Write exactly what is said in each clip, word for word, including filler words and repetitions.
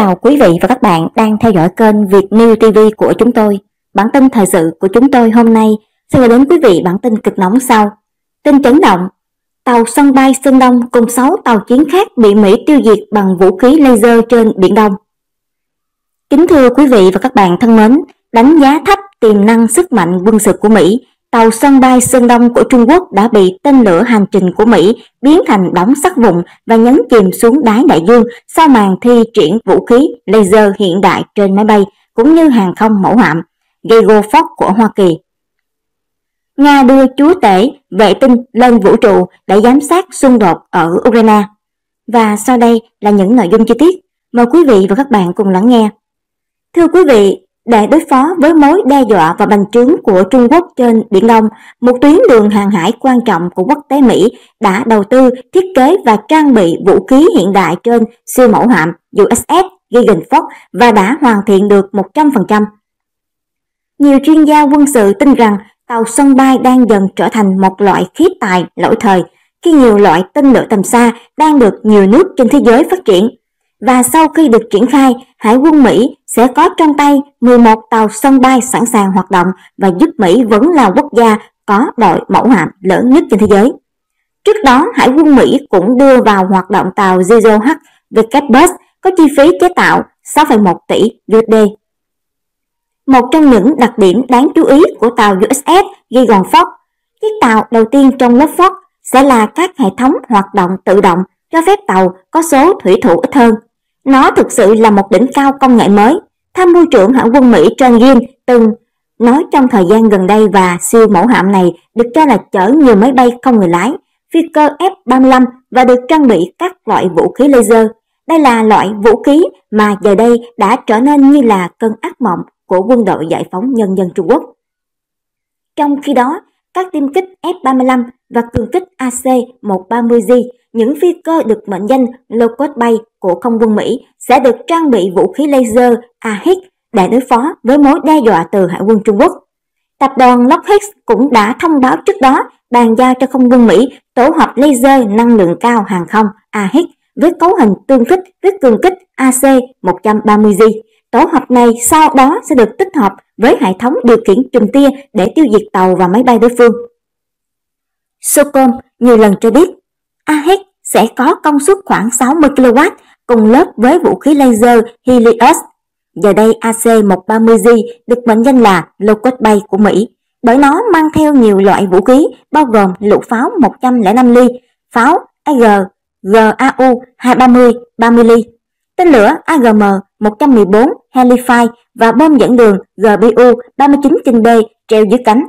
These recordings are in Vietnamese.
chào quý vị và các bạn đang theo dõi kênh Việt News ti vi của chúng tôi. Bản tin thời sự của chúng tôi hôm nay sẽ gửi đến quý vị bản tin cực nóng sau. Tin chấn động, tàu sân bay Sơn Đông cùng sáu tàu chiến khác bị Mỹ tiêu diệt bằng vũ khí laser trên Biển Đông. Kính thưa quý vị và các bạn thân mến, đánh giá thấp tiềm năng sức mạnh quân sự của Mỹ, tàu sân bay Sơn Đông của Trung Quốc đã bị tên lửa hành trình của Mỹ biến thành đống sắt vụn và nhấn chìm xuống đáy đại dương sau màn thi triển vũ khí laser hiện đại trên máy bay cũng như hàng không mẫu hạm Geigerford của Hoa Kỳ. Nga đưa chúa tể vệ tinh lên vũ trụ để giám sát xung đột ở Ukraine. Và sau đây là những nội dung chi tiết. Mời quý vị và các bạn cùng lắng nghe. Thưa quý vị, để đối phó với mối đe dọa và bành trướng của Trung Quốc trên Biển Đông, một tuyến đường hàng hải quan trọng của quốc tế Mỹ đã đầu tư, thiết kế và trang bị vũ khí hiện đại trên siêu mẫu hạm u ét ét Geigerford và đã hoàn thiện được một trăm phần trăm. Nhiều chuyên gia quân sự tin rằng tàu sân bay đang dần trở thành một loại khí tài lỗi thời khi nhiều loại tên lửa tầm xa đang được nhiều nước trên thế giới phát triển. Và sau khi được triển khai, Hải quân Mỹ sẽ có trong tay mười một tàu sân bay sẵn sàng hoạt động và giúp Mỹ vẫn là quốc gia có đội mẫu hạm lớn nhất trên thế giới. Trước đó, Hải quân Mỹ cũng đưa vào hoạt động tàu Zero H vê kép bus có chi phí chế tạo sáu phẩy một tỷ u ét đê. Một trong những đặc điểm đáng chú ý của tàu u ét ét Geigerford, chiếc tàu đầu tiên trong lớp Ford sẽ là các hệ thống hoạt động tự động cho phép tàu có số thủy thủ ít hơn. Nó thực sự là một đỉnh cao công nghệ mới. Tham mưu trưởng Hải quân Mỹ John Ginn từng nói trong thời gian gần đây và siêu mẫu hạm này được cho là chở nhiều máy bay không người lái, phi cơ F ba mươi lăm và được trang bị các loại vũ khí laser. Đây là loại vũ khí mà giờ đây đã trở nên như là cơn ác mộng của quân đội giải phóng nhân dân Trung Quốc. Trong khi đó, các tiêm kích F ba mươi lăm và cường kích A C một ba mươi J, những phi cơ được mệnh danh Locust bay của không quân Mỹ sẽ được trang bị vũ khí laser A H I C để đối phó với mối đe dọa từ Hải quân Trung Quốc. Tập đoàn Lockheed cũng đã thông báo trước đó bàn giao cho không quân Mỹ tổ hợp laser năng lượng cao hàng không A H I C với cấu hình tương thích với cường kích A C một ba mươi J. Tổ hợp này sau đó sẽ được tích hợp với hệ thống điều khiển chùm tia để tiêu diệt tàu và máy bay đối phương. Socom nhiều lần cho biết A H I C sẽ có công suất khoảng sáu mươi ki lô oát cùng lớp với vũ khí laser Helios. Giờ đây A C một ba mươi J được mệnh danh là Locust bay của Mỹ bởi nó mang theo nhiều loại vũ khí bao gồm lựu pháo một trăm lẻ năm ly, pháo A G, G A U hai ba mươi ba mươi ly, tên lửa A G M một trăm mười bốn Hellfire và bom dẫn đường G B U ba mươi chín trên B treo dưới cánh.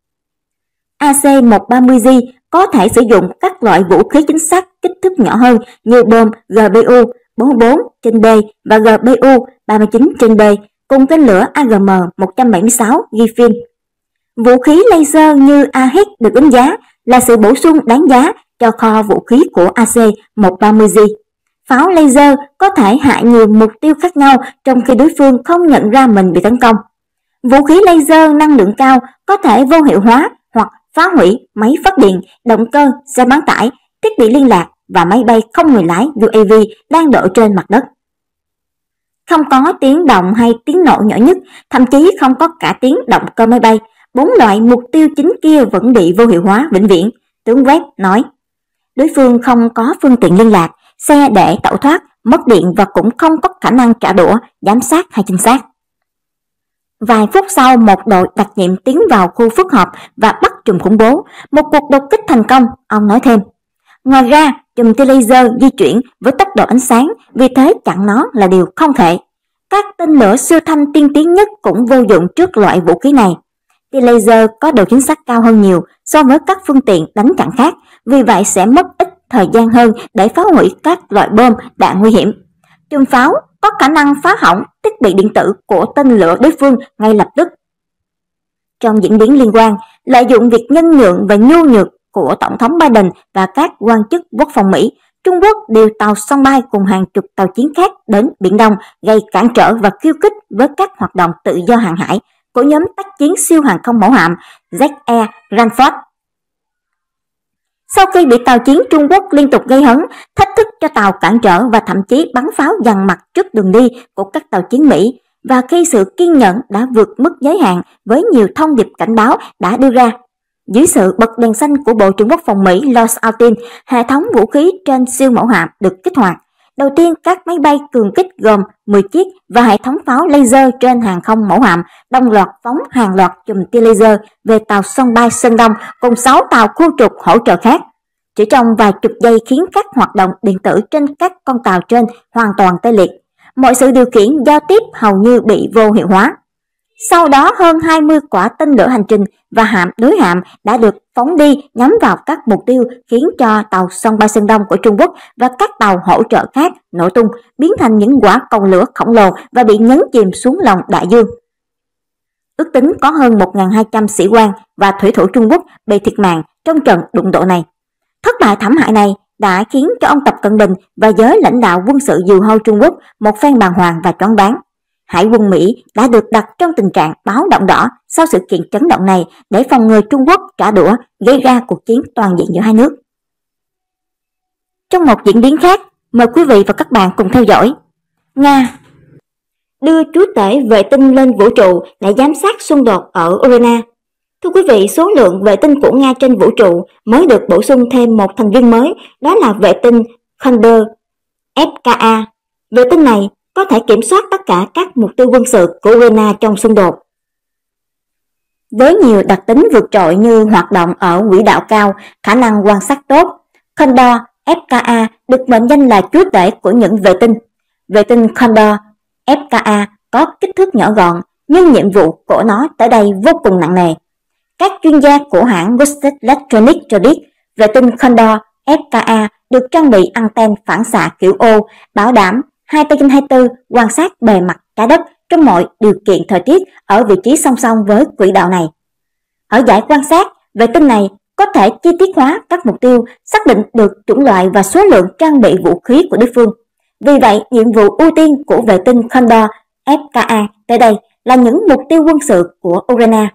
A C một ba mươi J có thể sử dụng các loại vũ khí chính xác kích thước nhỏ hơn như bom G B U bốn mươi bốn trên B và G B U ba mươi chín trên B cùng tên lửa A G M một trăm bảy mươi sáu Griffin. Vũ khí laser như A H I C được đánh giá là sự bổ sung đáng giá cho kho vũ khí của A C một ba mươi J. Pháo laser có thể hạ nhiều mục tiêu khác nhau trong khi đối phương không nhận ra mình bị tấn công. Vũ khí laser năng lượng cao có thể vô hiệu hóa hoặc phá hủy máy phát điện, động cơ, xe bán tải, thiết bị liên lạc và máy bay không người lái U A V đang đổ trên mặt đất. Không có tiếng động hay tiếng nổ nhỏ nhất, thậm chí không có cả tiếng động cơ máy bay, bốn loại mục tiêu chính kia vẫn bị vô hiệu hóa vĩnh viễn, tướng Webb nói. Đối phương không có phương tiện liên lạc, xe để tẩu thoát, mất điện và cũng không có khả năng trả đũa, giám sát hay trinh sát. Vài phút sau, một đội đặc nhiệm tiến vào khu phức hợp và bắt trùm khủng bố. Một cuộc đột kích thành công, ông nói thêm. Ngoài ra, chùm tia laser di chuyển với tốc độ ánh sáng, vì thế chặn nó là điều không thể. Các tên lửa siêu thanh tiên tiến nhất cũng vô dụng trước loại vũ khí này. Tia laser có độ chính xác cao hơn nhiều so với các phương tiện đánh chặn khác, vì vậy sẽ mất ít thời gian hơn để phá hủy các loại bom đạn nguy hiểm. Chùm pháo có khả năng phá hỏng thiết bị điện tử của tên lửa đối phương ngay lập tức. Trong diễn biến liên quan, lợi dụng việc nhân nhượng và nhu nhược của Tổng thống Biden và các quan chức quốc phòng Mỹ, Trung Quốc điều tàu sân bay cùng hàng chục tàu chiến khác đến Biển Đông gây cản trở và khiêu khích với các hoạt động tự do hàng hải của nhóm tác chiến siêu hàng không mẫu hạm Z E Ranford. Sau khi bị tàu chiến Trung Quốc liên tục gây hấn, thách thức cho tàu cản trở và thậm chí bắn pháo dằn mặt trước đường đi của các tàu chiến Mỹ, và khi sự kiên nhẫn đã vượt mức giới hạn với nhiều thông điệp cảnh báo đã đưa ra, dưới sự bật đèn xanh của Bộ trưởng Quốc phòng Mỹ Lloyd Austin, hệ thống vũ khí trên siêu mẫu hạm được kích hoạt. Đầu tiên, các máy bay cường kích gồm mười chiếc và hệ thống pháo laser trên hàng không mẫu hạm đồng loạt phóng hàng loạt chùm tia laser về tàu sân bay Sơn Đông cùng sáu tàu khu trục hỗ trợ khác. Chỉ trong vài chục giây khiến các hoạt động điện tử trên các con tàu trên hoàn toàn tê liệt. Mọi sự điều khiển giao tiếp hầu như bị vô hiệu hóa. Sau đó, hơn hai mươi quả tên lửa hành trình và hạm đối hạm đã được phóng đi nhắm vào các mục tiêu, khiến cho tàu sân bay Sơn Đông của Trung Quốc và các tàu hỗ trợ khác nổ tung, biến thành những quả cầu lửa khổng lồ và bị nhấn chìm xuống lòng đại dương. Ước tính có hơn một nghìn hai trăm sĩ quan và thủy thủ Trung Quốc bị thiệt mạng trong trận đụng độ này. Thất bại thảm hại này đã khiến cho ông Tập Cận Bình và giới lãnh đạo quân sự diều hâu Trung Quốc một phen bàng hoàng và choáng váng. Hải quân Mỹ đã được đặt trong tình trạng báo động đỏ sau sự kiện chấn động này để phòng ngừa Trung Quốc trả đũa gây ra cuộc chiến toàn diện giữa hai nước. Trong một diễn biến khác, mời quý vị và các bạn cùng theo dõi. Nga đưa chúa tể vệ tinh lên vũ trụ để giám sát xung đột ở Ukraine. Thưa quý vị, số lượng vệ tinh của Nga trên vũ trụ mới được bổ sung thêm một thành viên mới, đó là vệ tinh Condor ép ca a. Vệ tinh này có thể kiểm soát tất cả các mục tiêu quân sự của Ukraine trong xung đột. Với nhiều đặc tính vượt trội như hoạt động ở quỹ đạo cao, khả năng quan sát tốt, Condor ép ca a được mệnh danh là chúa tể của những vệ tinh. Vệ tinh Condor ép ca a có kích thước nhỏ gọn, nhưng nhiệm vụ của nó tới đây vô cùng nặng nề. Các chuyên gia của hãng Western Electronics cho biết, vệ tinh Condor ép ca a được trang bị anten phản xạ kiểu ô, bảo đảm hai mươi bốn trên hai mươi bốn quan sát bề mặt trái đất trong mọi điều kiện thời tiết ở vị trí song song với quỹ đạo này. Ở giải quan sát, vệ tinh này có thể chi tiết hóa các mục tiêu, xác định được chủng loại và số lượng trang bị vũ khí của đối phương. Vì vậy, nhiệm vụ ưu tiên của vệ tinh Condor ép ca a tới đây là những mục tiêu quân sự của Ukraine.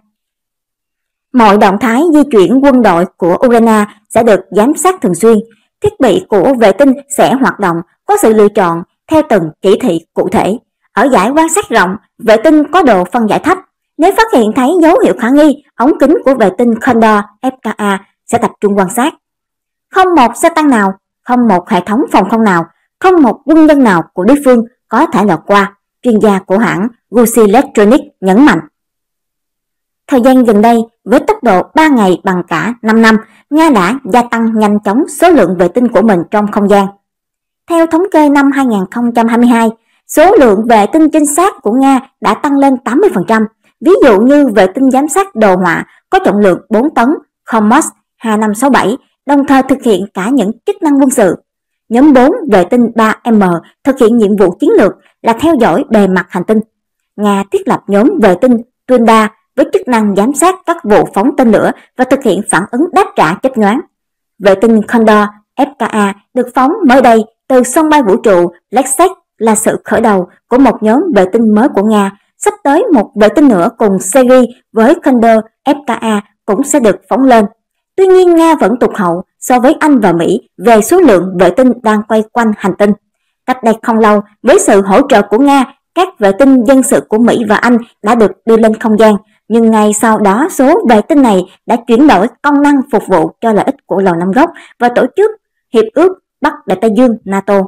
Mọi động thái di chuyển quân đội của Ukraine sẽ được giám sát thường xuyên. Thiết bị của vệ tinh sẽ hoạt động có sự lựa chọn theo từng chỉ thị cụ thể. Ở giải quan sát rộng, vệ tinh có độ phân giải thấp. Nếu phát hiện thấy dấu hiệu khả nghi, ống kính của vệ tinh Condor ép ca a sẽ tập trung quan sát. Không một xe tăng nào, không một hệ thống phòng không nào, không một quân nhân nào của đối phương có thể lọt qua, chuyên gia của hãng Western Electronics nhấn mạnh. Thời gian gần đây, với tốc độ ba ngày bằng cả năm năm, Nga đã gia tăng nhanh chóng số lượng vệ tinh của mình trong không gian. Theo thống kê năm hai nghìn không trăm hai mươi hai, số lượng vệ tinh trinh sát của Nga đã tăng lên tám mươi phần trăm. Ví dụ như vệ tinh giám sát đồ họa có trọng lượng bốn tấn Komos hai năm sáu bảy, đồng thời thực hiện cả những chức năng quân sự. Nhóm bốn vệ tinh ba M thực hiện nhiệm vụ chiến lược là theo dõi bề mặt hành tinh. Nga thiết lập nhóm vệ tinh Tunda với chức năng giám sát các vụ phóng tên lửa và thực hiện phản ứng đáp trả chớp nhoáng. Vệ tinh Condor ép ca a được phóng mới đây từ sân bay vũ trụ Lexek là sự khởi đầu của một nhóm vệ tinh mới của Nga. Sắp tới một vệ tinh nữa cùng series với Condor ép ca a cũng sẽ được phóng lên. Tuy nhiên, Nga vẫn tụt hậu so với Anh và Mỹ về số lượng vệ tinh đang quay quanh hành tinh. Cách đây không lâu, với sự hỗ trợ của Nga, các vệ tinh dân sự của Mỹ và Anh đã được đưa lên không gian, nhưng ngay sau đó số vệ tinh này đã chuyển đổi công năng phục vụ cho lợi ích của Lầu Năm Góc và tổ chức Hiệp ước Bắc Đại Tây Dương NATO.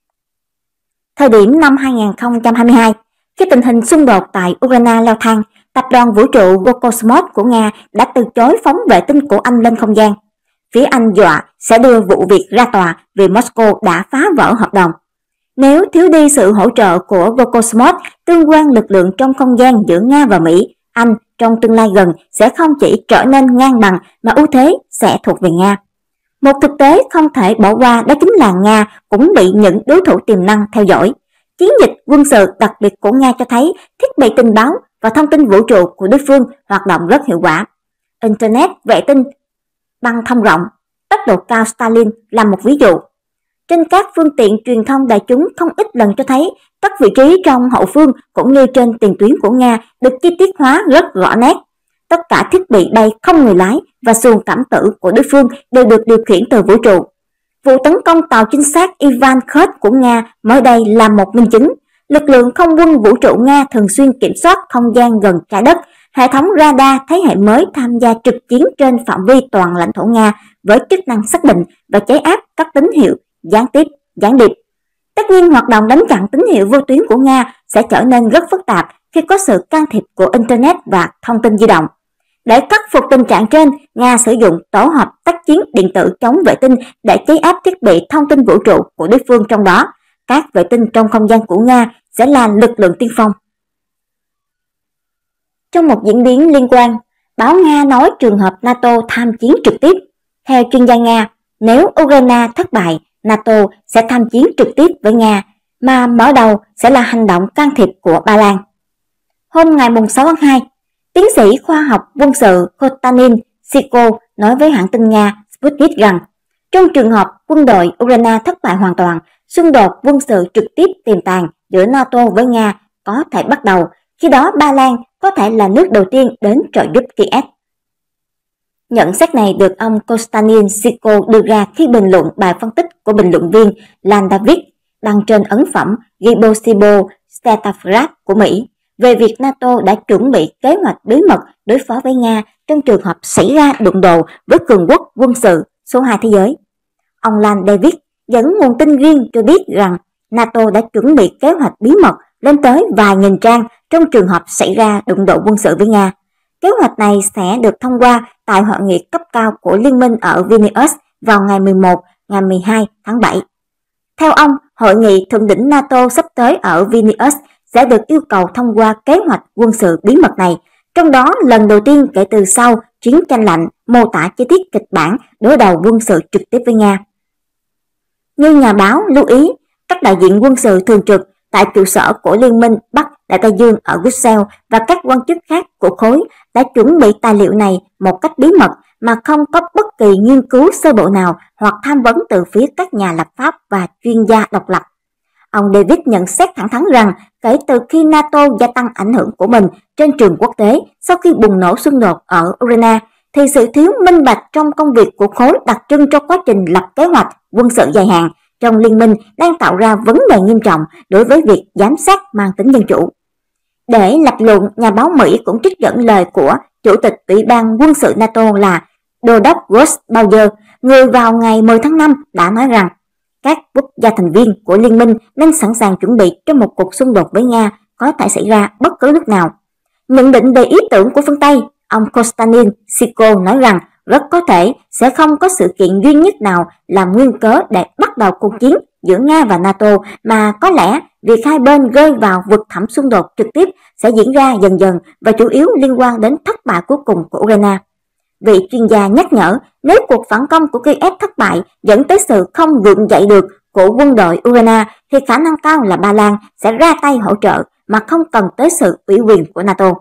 Thời điểm năm hai nghìn không trăm hai mươi hai, khi tình hình xung đột tại Ukraine leo thang, tập đoàn vũ trụ Roscosmos của Nga đã từ chối phóng vệ tinh của Anh lên không gian. Phía Anh dọa sẽ đưa vụ việc ra tòa vì Moscow đã phá vỡ hợp đồng. Nếu thiếu đi sự hỗ trợ của Roscosmos, tương quan lực lượng trong không gian giữa Nga và Mỹ, Anh trong tương lai gần sẽ không chỉ trở nên ngang bằng mà ưu thế sẽ thuộc về Nga. Một thực tế không thể bỏ qua đó chính là Nga cũng bị những đối thủ tiềm năng theo dõi. Chiến dịch quân sự đặc biệt của Nga cho thấy thiết bị tình báo và thông tin vũ trụ của đối phương hoạt động rất hiệu quả. Internet vệ tinh băng thông rộng, tốc độ cao Starlink là một ví dụ. Trên các phương tiện truyền thông đại chúng không ít lần cho thấy các vị trí trong hậu phương cũng như trên tiền tuyến của Nga được chi tiết hóa rất rõ nét. tất cả thiết bị bay không người lái và xuồng cảm tử của đối phương đều được điều khiển từ vũ trụ. Vụ tấn công tàu trinh sát Ivan Kut của Nga mới đây là một minh chứng. Lực lượng không quân vũ trụ Nga thường xuyên kiểm soát không gian gần trái đất, hệ thống radar thế hệ mới tham gia trực chiến trên phạm vi toàn lãnh thổ Nga với chức năng xác định và chế áp các tín hiệu gián tiếp, gián điệp. Tất nhiên, hoạt động đánh chặn tín hiệu vô tuyến của Nga sẽ trở nên rất phức tạp khi có sự can thiệp của Internet và thông tin di động. Để khắc phục tình trạng trên, Nga sử dụng tổ hợp tác chiến điện tử chống vệ tinh để chế áp thiết bị thông tin vũ trụ của đối phương, trong đó các vệ tinh trong không gian của Nga sẽ là lực lượng tiên phong. Trong một diễn biến liên quan, báo Nga nói trường hợp NATO tham chiến trực tiếp. Theo chuyên gia Nga, nếu Ukraine thất bại, NATO sẽ tham chiến trực tiếp với Nga, mà mở đầu sẽ là hành động can thiệp của Ba Lan. Hôm ngày sáu tháng hai, tiến sĩ khoa học quân sự Konstantin Siko nói với hãng tin Nga Sputnik rằng trong trường hợp quân đội Ukraine thất bại hoàn toàn, xung đột quân sự trực tiếp tiềm tàng giữa NATO với Nga có thể bắt đầu. Khi đó Ba Lan có thể là nước đầu tiên đến trợ giúp Kiev. Nhận xét này được ông Konstantin Siko đưa ra khi bình luận bài phân tích của bình luận viên Lan David đăng trên ấn phẩm Gibosibo Statafrat của Mỹ về việc NATO đã chuẩn bị kế hoạch bí mật đối phó với Nga trong trường hợp xảy ra đụng độ với cường quốc quân sự số hai thế giới. Ông Lan David dẫn nguồn tin riêng cho biết rằng NATO đã chuẩn bị kế hoạch bí mật lên tới vài nghìn trang trong trường hợp xảy ra đụng độ quân sự với Nga. Kế hoạch này sẽ được thông qua tại hội nghị cấp cao của Liên minh ở Vilnius vào ngày mười một, ngày mười hai tháng bảy. Theo ông, hội nghị thượng đỉnh NATO sắp tới ở Vilnius sẽ được yêu cầu thông qua kế hoạch quân sự bí mật này, trong đó lần đầu tiên kể từ sau chiến tranh lạnh mô tả chi tiết kịch bản đối đầu quân sự trực tiếp với Nga. Như nhà báo lưu ý, các đại diện quân sự thường trực tại trụ sở của Liên minh Bắc Đại Tây Dương ở Brussels và các quan chức khác của khối đã chuẩn bị tài liệu này một cách bí mật mà không có bất kỳ nghiên cứu sơ bộ nào hoặc tham vấn từ phía các nhà lập pháp và chuyên gia độc lập. Ông David nhận xét thẳng thắn rằng kể từ khi NATO gia tăng ảnh hưởng của mình trên trường quốc tế sau khi bùng nổ xung đột ở Ukraine, thì sự thiếu minh bạch trong công việc của khối đặc trưng cho quá trình lập kế hoạch quân sự dài hạn trong liên minh đang tạo ra vấn đề nghiêm trọng đối với việc giám sát mang tính dân chủ. Để lập luận, nhà báo Mỹ cũng trích dẫn lời của Chủ tịch Ủy ban quân sự NATO là Đô đốc Ross Bauer, người vào ngày mười tháng năm đã nói rằng các quốc gia thành viên của liên minh nên sẵn sàng chuẩn bị cho một cuộc xung đột với Nga có thể xảy ra bất cứ lúc nào. Nhận định về ý tưởng của phương Tây, ông Konstantin Siko nói rằng rất có thể sẽ không có sự kiện duy nhất nào làm nguyên cớ để bắt đầu cuộc chiến giữa Nga và NATO, mà có lẽ việc hai bên rơi vào vực thẳm xung đột trực tiếp sẽ diễn ra dần dần và chủ yếu liên quan đến thất bại cuối cùng của Ukraine. Vị chuyên gia nhắc nhở, nếu cuộc phản công của Kiev thất bại dẫn tới sự không gượng dậy được của quân đội Ukraine, thì khả năng cao là Ba Lan sẽ ra tay hỗ trợ mà không cần tới sự ủy quyền của NATO.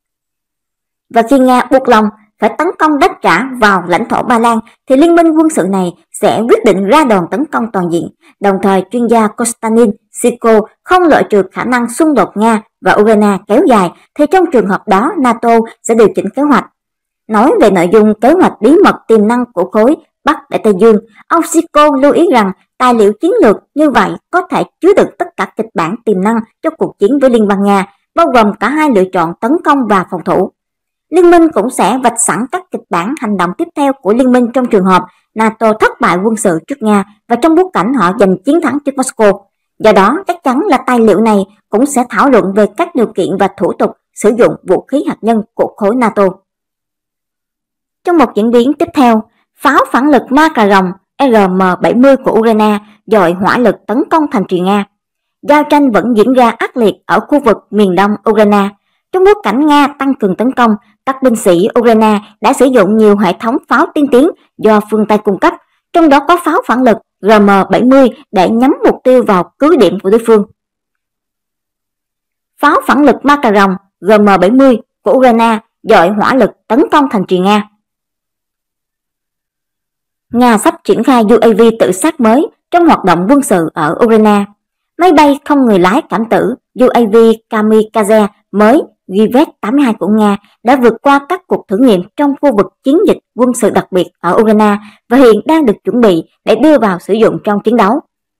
Và khi Nga buộc lòng phải tấn công đáp trả vào lãnh thổ Ba Lan, thì liên minh quân sự này sẽ quyết định ra đòn tấn công toàn diện. Đồng thời, chuyên gia Konstantin Siko không loại trừ khả năng xung đột Nga và Ukraine kéo dài, thì trong trường hợp đó NATO sẽ điều chỉnh kế hoạch. Nói về nội dung kế hoạch bí mật tiềm năng của khối Bắc Đại Tây Dương, ông Siko lưu ý rằng tài liệu chiến lược như vậy có thể chứa đựng tất cả kịch bản tiềm năng cho cuộc chiến với Liên bang Nga, bao gồm cả hai lựa chọn tấn công và phòng thủ. Liên minh cũng sẽ vạch sẵn các kịch bản hành động tiếp theo của liên minh trong trường hợp NATO thất bại quân sự trước Nga và trong bối cảnh họ giành chiến thắng trước Moscow. Do đó, chắc chắn là tài liệu này cũng sẽ thảo luận về các điều kiện và thủ tục sử dụng vũ khí hạt nhân của khối NATO. Trong một diễn biến tiếp theo, pháo phản lực ma cà rồng R M bảy mươi của Ukraine dội hỏa lực tấn công thành trì Nga. Giao tranh vẫn diễn ra ác liệt ở khu vực miền đông Ukraine. Trong bối cảnh Nga tăng cường tấn công, các binh sĩ Ukraine đã sử dụng nhiều hệ thống pháo tiên tiến do phương Tây cung cấp, trong đó có pháo phản lực R M bảy mươi để nhắm mục tiêu vào cứ điểm của đối phương. Pháo phản lực ma cà rồng R M bảy mươi của Ukraine dội hỏa lực tấn công thành trì Nga. Nga sắp triển khai U A V tự sát mới trong hoạt động quân sự ở Ukraine. Máy bay không người lái cảm tử U A V Kamikaze mới Givet tám mươi hai của Nga đã vượt qua các cuộc thử nghiệm trong khu vực chiến dịch quân sự đặc biệt ở Ukraine và hiện đang được chuẩn bị để đưa vào sử dụng trong chiến đấu.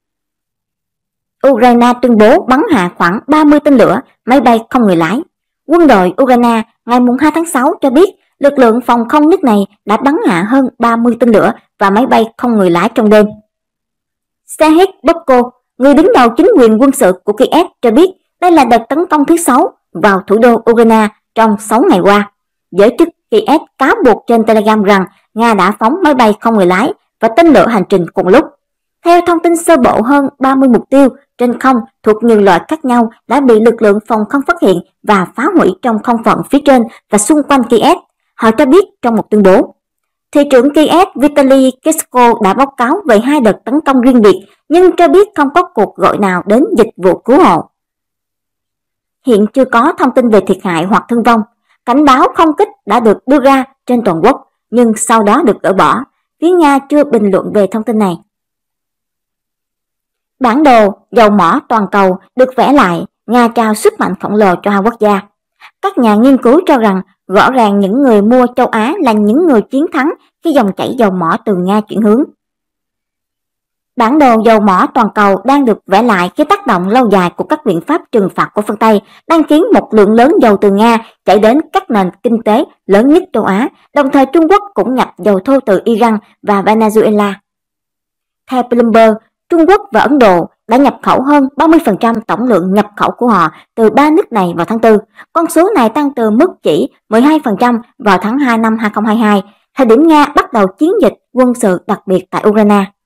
Ukraine tuyên bố bắn hạ khoảng ba mươi tên lửa máy bay không người lái. Quân đội Ukraine ngày hai tháng sáu cho biết lực lượng phòng không nước này đã bắn hạ hơn ba mươi tên lửa và máy bay không người lái trong đêm. Serhiy Bobko, người đứng đầu chính quyền quân sự của Kiev cho biết đây là đợt tấn công thứ sáu vào thủ đô Ukraine trong sáu ngày qua. Giới chức Kiev cáo buộc trên Telegram rằng Nga đã phóng máy bay không người lái và tên lửa hành trình cùng lúc. Theo thông tin sơ bộ, hơn ba mươi mục tiêu trên không thuộc nhiều loại khác nhau đã bị lực lượng phòng không phát hiện và phá hủy trong không phận phía trên và xung quanh Kiev, họ cho biết trong một tuyên bố. Thị trưởng Kiev Vitaly Klitschko đã báo cáo về hai đợt tấn công riêng biệt nhưng cho biết không có cuộc gọi nào đến dịch vụ cứu hộ. Hiện chưa có thông tin về thiệt hại hoặc thương vong. Cảnh báo không kích đã được đưa ra trên toàn quốc nhưng sau đó được gỡ bỏ. Phía Nga chưa bình luận về thông tin này. Bản đồ dầu mỏ toàn cầu được vẽ lại, Nga trao sức mạnh khổng lồ cho hai quốc gia. Các nhà nghiên cứu cho rằng rõ ràng những người mua châu Á là những người chiến thắng khi dòng chảy dầu mỏ từ Nga chuyển hướng. Bản đồ dầu mỏ toàn cầu đang được vẽ lại khi tác động lâu dài của các biện pháp trừng phạt của phương Tây đang khiến một lượng lớn dầu từ Nga chảy đến các nền kinh tế lớn nhất châu Á, đồng thời Trung Quốc cũng nhập dầu thô từ Iran và Venezuela. Theo Bloomberg, Trung Quốc và Ấn Độ đã nhập khẩu hơn ba mươi phần trăm tổng lượng nhập khẩu của họ từ ba nước này vào tháng tư. Con số này tăng từ mức chỉ mười hai phần trăm vào tháng hai năm hai không hai hai, thời điểm Nga bắt đầu chiến dịch quân sự đặc biệt tại Ukraine.